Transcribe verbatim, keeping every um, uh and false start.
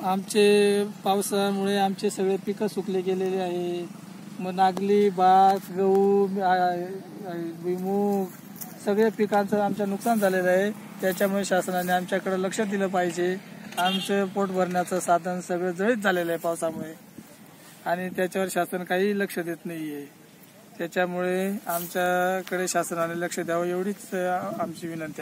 आमचे पावसामुळे आमचे सगळे पिकं सुकले गेलेले आहे. मग नागली, भात, गहू, भुईमूग सगळ्या पिकांचं आमचं नुकसान झालेलं आहे. त्याच्यामुळे शासनाने आमच्याकडे लक्ष दिलं पाहिजे. आमचं पोट भरण्याचं साधन सगळं जळीत झालेलं आहे पावसामुळे आणि त्याच्यावर शासन काही लक्ष देत नाही आहे. त्याच्यामुळे आमच्याकडे शासनाने लक्ष द्यावं एवढीच आमची विनंती आहे.